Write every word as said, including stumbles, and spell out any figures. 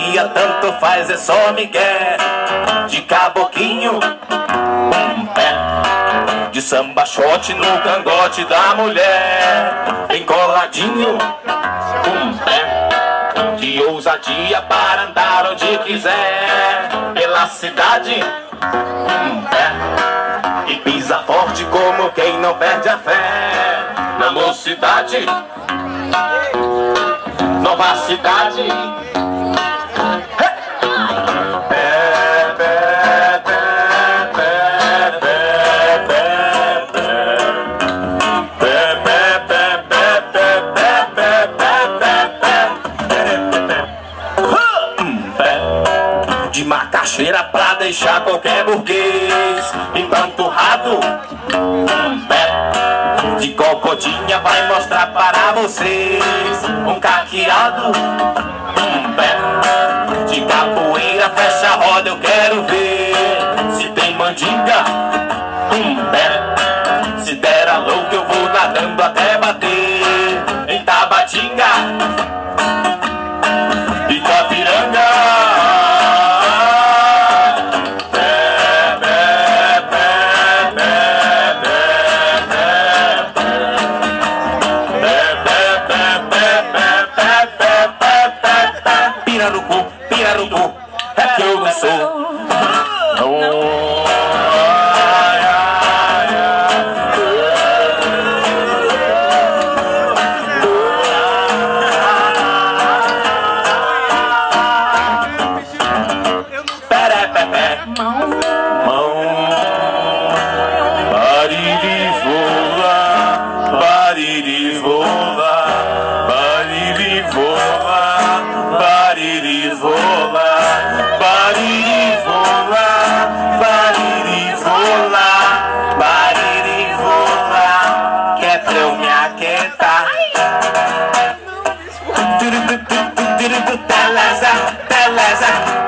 dia tanto faz, é só migué. De caboquinho, um pé de samba shot no cangote da mulher. Bem coladinho, um pé de ousadia para andar onde quiser. Pela cidade, um pé e pisa forte como quem não perde a fé. Na mocidade, nova cidade. De macaxeira pra deixar qualquer burguês empanturrado. Um pé de cocodinha vai mostrar para vocês um caqueado. Um pé de capoeira fecha a roda, eu quero ver se tem mandinga. Um pé, se der a louca eu vou nadando até bater em Tabatinga, Itapiranga. Pirarucu, pirarucu, é que eu não sou. Oh, ai, ai, pera, pé, mão, baririvola, baririvola, baririvola, baririvola, baririvola, baririvola, baririvola, que é pra eu me aquietar. Beleza, beleza.